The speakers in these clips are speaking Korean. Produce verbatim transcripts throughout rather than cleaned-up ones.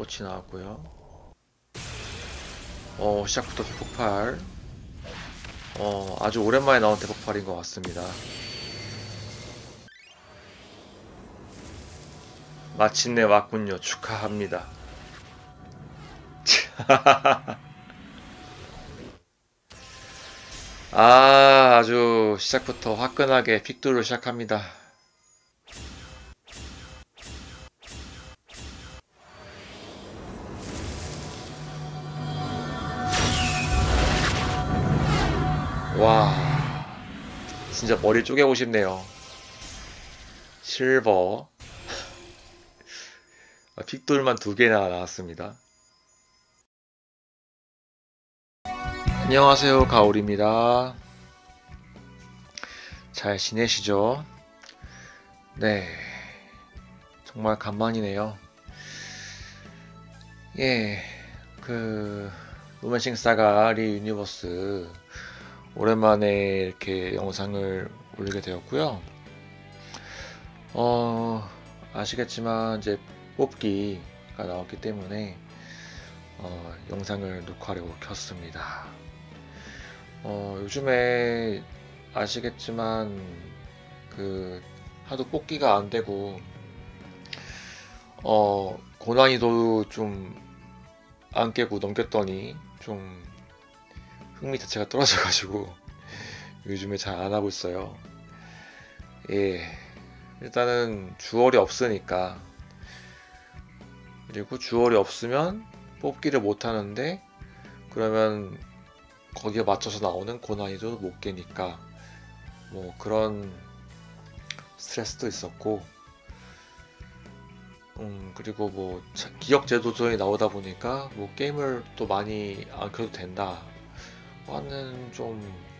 꽃이 나왔고요. 어, 시작부터 대폭발. 어, 아주 오랜만에 나온 대폭발인 것 같습니다. 마침내 왔군요. 축하합니다. 아, 아주 시작부터 화끈하게 픽두를 시작합니다. 와, 진짜 머리 쪼개고 싶네요. 실버. 픽돌만 두 개나 나왔습니다. 안녕하세요, 가오리입니다. 잘 지내시죠? 네, 정말 간만이네요. 예, 그 로맨싱 사가 리 유니버스 오랜만에 이렇게 영상을 올리게 되었고요. 어, 아시겠지만 이제 뽑기가 나왔기 때문에 어, 영상을 녹화하려고 켰습니다. 어, 요즘에 아시겠지만 그 하도 뽑기가 안 되고 어, 고난이도 좀 안 깨고 넘겼더니 좀 흥미 자체가 떨어져가지고 요즘에 잘 안 하고 있어요. 예, 일단은 주얼이 없으니까. 그리고 주얼이 없으면 뽑기를 못 하는데 그러면 거기에 맞춰서 나오는 고난이도 못 깨니까 뭐 그런 스트레스도 있었고, 음 그리고 뭐 기억 제도전이 나오다 보니까 뭐 게임을 또 많이 안 켜도 된다 하는 좀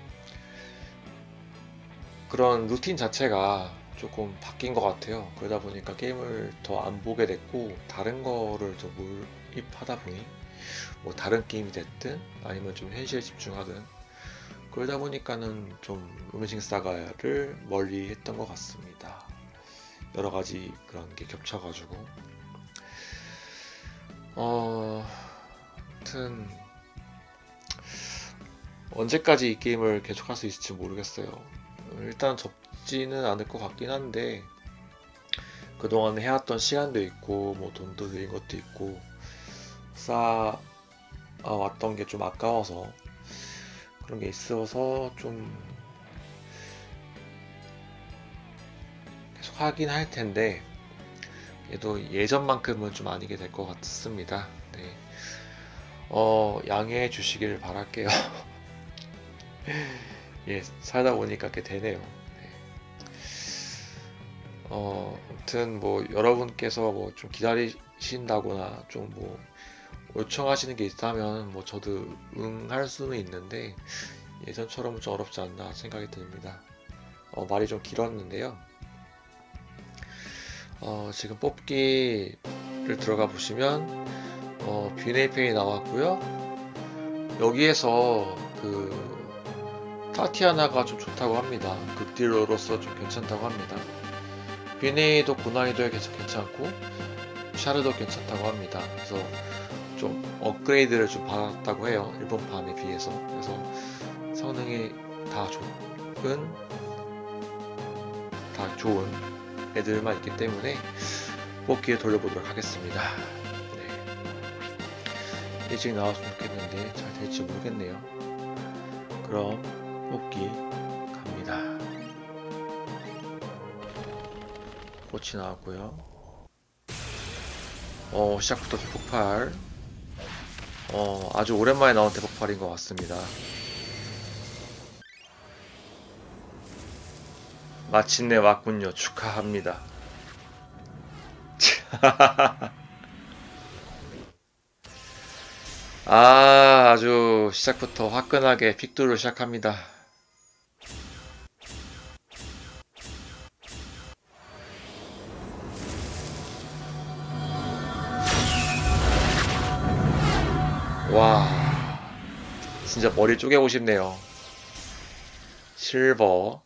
그런 루틴 자체가 조금 바뀐 것 같아요. 그러다 보니까 게임을 더 안 보게 됐고 다른 거를 더 몰입하다 보니 뭐 다른 게임이 됐든 아니면 좀 현실에 집중하든 그러다 보니까는 좀 로맨싱 사가를 멀리 했던 것 같습니다. 여러 가지 그런 게 겹쳐가지고 어 하여튼 언제까지 이 게임을 계속할 수 있을지 모르겠어요. 일단 접지는 않을 것 같긴 한데 그동안 해왔던 시간도 있고 뭐 돈도 들인 것도 있고 쌓아 왔던 게 좀 아까워서 그런 게 있어서 좀 계속 하긴 할 텐데 얘도 예전만큼은 좀 아니게 될 것 같습니다. 네. 어, 양해해 주시길 바랄게요. 예, 살다 보니까 그렇게 되네요. 네. 어, 아무튼 뭐 여러분께서 뭐 좀 기다리신다거나 좀 뭐 요청하시는 게 있다면 뭐 저도 응할 수는 있는데 예전처럼은 좀 어렵지 않나 생각이 듭니다. 어, 말이 좀 길었는데요. 어, 지금 뽑기를 들어가 보시면 어, 비네이페이 나왔고요. 여기에서 그 타티아나가 좀 좋다고 합니다. 극딜러로서 좀 괜찮다고 합니다. 비네이도 고난이도에 계속 괜찮고 샤르도 괜찮다고 합니다. 그래서 좀 업그레이드를 좀 받았다고 해요. 일본 판에 비해서. 그래서 성능이 다 좋은 다 좋은 애들만 있기 때문에 뽑기에 돌려보도록 하겠습니다. 네. 일찍 나왔으면 좋겠는데 잘 될지 모르겠네요. 그럼 뽑기 갑니다. 꽃이 나왔고요. 어, 시작부터 대폭발. 어, 아주 오랜만에 나온 대폭발인 것 같습니다. 마침내 왔군요. 축하합니다. 아, 아주 시작부터 화끈하게 픽두를 시작합니다. 와, 진짜 머리 쪼개고 싶네요. 실버.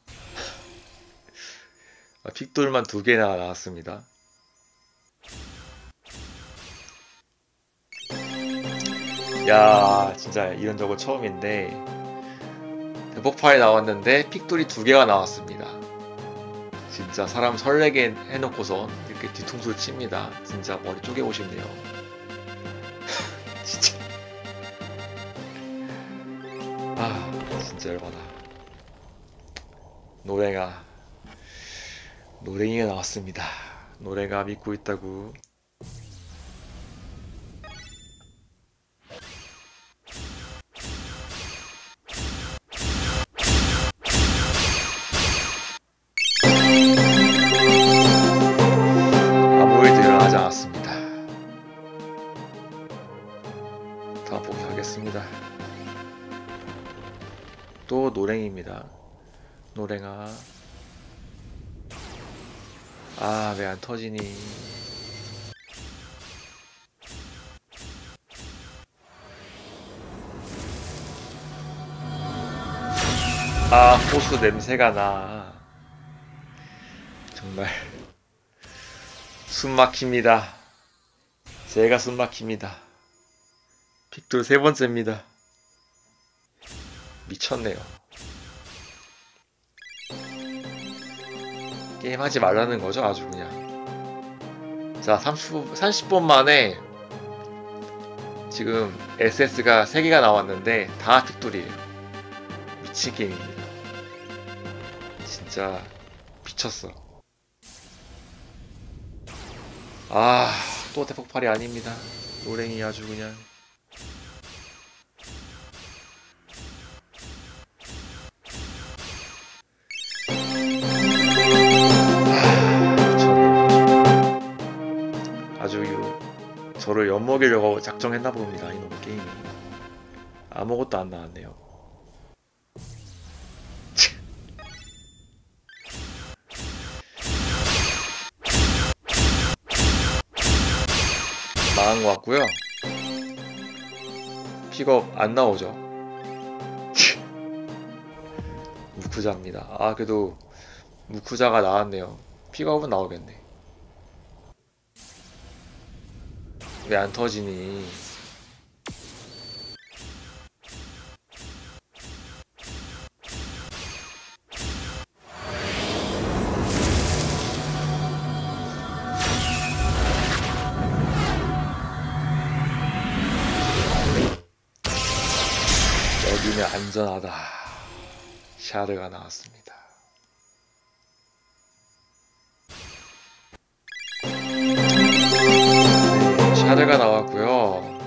픽돌만 두 개나 나왔습니다. 야, 진짜 이런 적은 처음인데 대폭발이 나왔는데 픽돌이 두 개가 나왔습니다. 진짜 사람 설레게 해놓고서 이렇게 뒤통수를 칩니다. 진짜 머리 쪼개고 싶네요. 진짜. 아, 진짜 열받아. 노래가 노랭이가 나왔습니다. 노래가 믿고 있다고. 아모이드를 하지 않았습니다. 다음 보기 하겠습니다. 또 노랭입니다. 노랭아. 아, 왜 안 터지니? 아, 호수 냄새가 나. 정말 숨 막힙니다. 제가 숨 막힙니다. 픽돌 세 번째입니다. 미쳤네요. 게임 하지 말라는 거죠, 아주 그냥. 자, 삼십 분 만에 지금 에스에스가 세 개가 나왔는데 다 픽돌이에요. 미친 게임입니다. 진짜 미쳤어. 아, 또 대폭발이 아닙니다. 노랭이 아주 그냥. 아주 저를 엿먹이려고 작정했나 봅니다. 이놈 게임이. 아무것도 안 나왔네요. 망한 것 같고요. 픽업 안 나오죠. 무쿠자입니다. 아, 그래도 무쿠자가 나왔네요. 픽업은 나오겠네. 왜 안 터지니? 여기는 안전하다. 샤르가 나왔습니다. 네, 샤르가 나왔고요.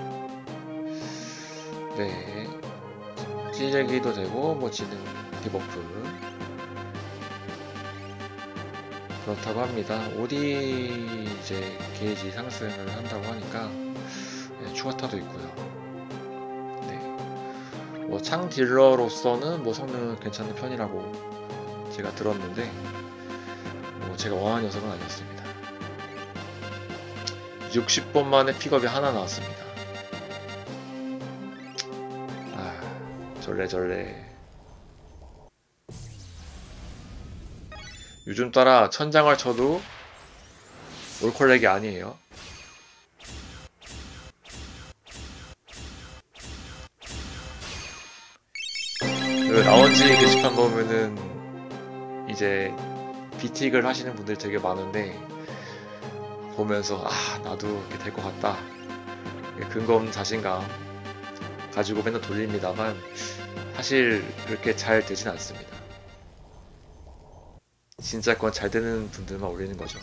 네, 찌르기도 되고 뭐 지능 디버프 그렇다고 합니다. 오디 이제 게이지 상승을 한다고 하니까 네, 추가타도 있고요. 뭐 창 딜러로서는 뭐 성능은 괜찮은 편이라고 제가 들었는데 뭐 제가 원하는 녀석은 아니었습니다. 육십 번 만에 픽업이 하나 나왔습니다. 아, 절레절레. 요즘 따라 천장을 쳐도 올컬렉이 아니에요. 그 라운지 게시판 보면은 이제 비틱을 하시는 분들이 되게 많은데 보면서 아, 나도 이렇게 될 것 같다. 근거 없는 자신감 가지고 맨날 돌립니다만 사실 그렇게 잘 되진 않습니다. 진짜 건 잘 되는 분들만 올리는 거죠.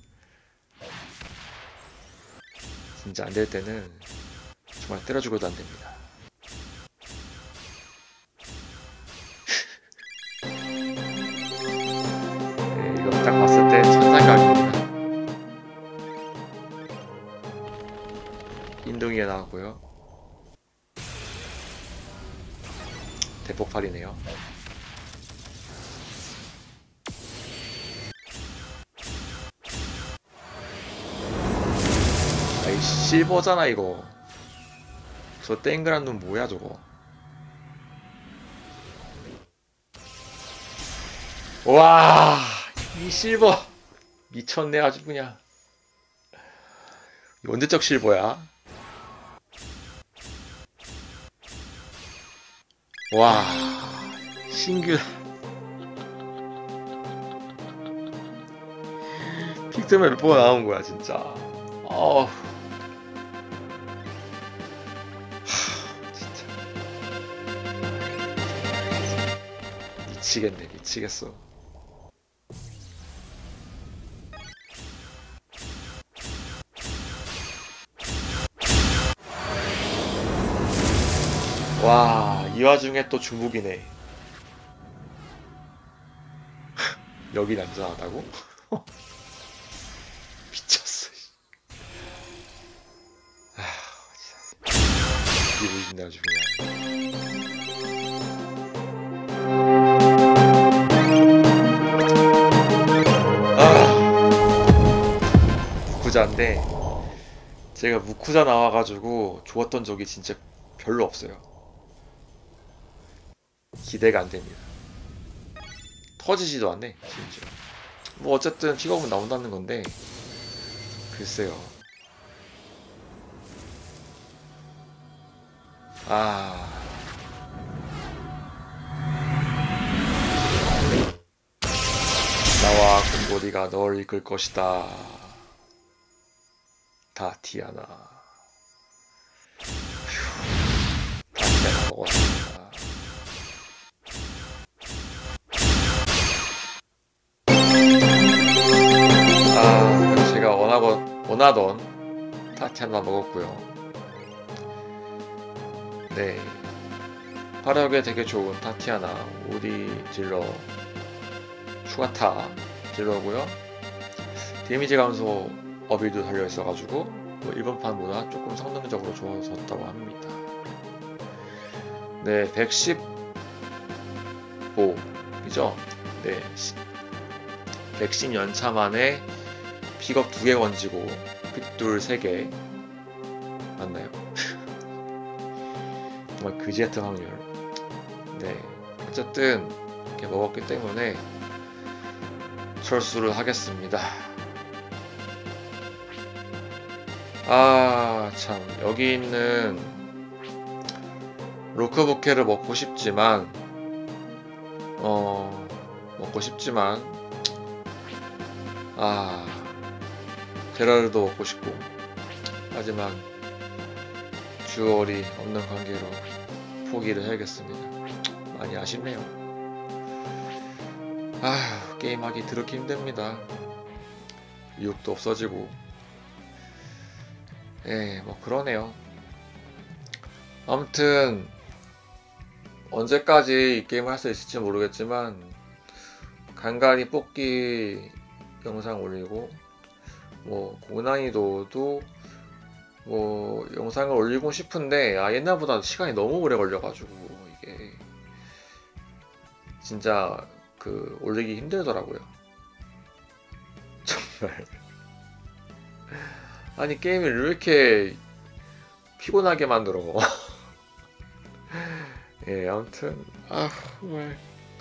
진짜 안 될 때는 정말 때려 죽어도 안 됩니다. 딱 봤을 때 천상각입니다. 흰둥이에 나왔고요. 대폭발이네요. 아이 실버잖아 이거. 저 땡그란 눈 뭐야 저거. 와, 이 실버 미쳤네 아주 그냥. 언제적 실버야? 와, 신규 픽트맨 몇 번 나온 거야 진짜. 어, 진짜 미치겠네, 미치겠어. 와, 이 와중에 또 중국이네. 여긴 안전하다고? 미쳤어. 아, 진짜. 이게 보이신다 중이야. 아, 무쿠자인데 제가 무쿠자 나와가지고 좋았던 적이 진짜 별로 없어요. 기대가 안 됩니다. 터지지도 않네, 진짜. 뭐 어쨌든 픽업은 나온다는 건데 글쎄요. 아, 나와 곰돌이가 널 이끌 것이다. 다티아나. 휴, 다티아나 먹었습니다. 아, 제가 원하건, 원하던 타티아나 먹었고요. 네, 화력에 되게 좋은 타티아나 오디 딜러 추가타 딜러고요. 데미지 감소 어빌도 달려있어가지고 뭐 일본 판보다 조금 성능적으로 좋아졌다고 합니다. 네, 백십오 이죠? 네, 백십 연차 만에 픽업 두 개 건지고 픽돌 세 개 맞나요? 정말 그지 같은 확률. 네, 어쨌든 이렇게 먹었기 때문에 철수를 하겠습니다. 아, 참, 여기 있는 로크부케를 먹고 싶지만 어 먹고 싶지만 아, 제라르도 먹고 싶고, 하지만 주얼이 없는 관계로 포기를 해야겠습니다. 많이 아쉽네요. 아, 게임하기 더럽게 힘듭니다. 유혹도 없어지고. 예, 뭐 그러네요. 아무튼 언제까지 이 게임을 할 수 있을지 모르겠지만 간간히 뽑기 영상 올리고, 뭐 고난이도도 뭐 영상을 올리고 싶은데 아, 옛날보다 시간이 너무 오래 걸려가지고 이게 진짜 그 올리기 힘들더라고요. 정말. 아니, 게임을 왜 이렇게 피곤하게 만들어. 예, 아무튼 아, 정말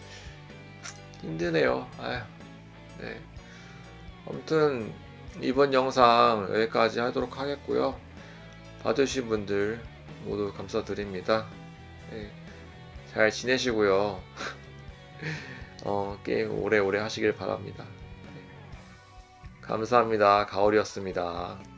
힘드네요. 아휴. 네. 아무튼 이번 영상 여기까지 하도록 하겠고요. 봐주신 분들 모두 감사드립니다. 네. 잘 지내시고요. 어, 게임 오래오래 하시길 바랍니다. 네. 감사합니다. 가오리였습니다.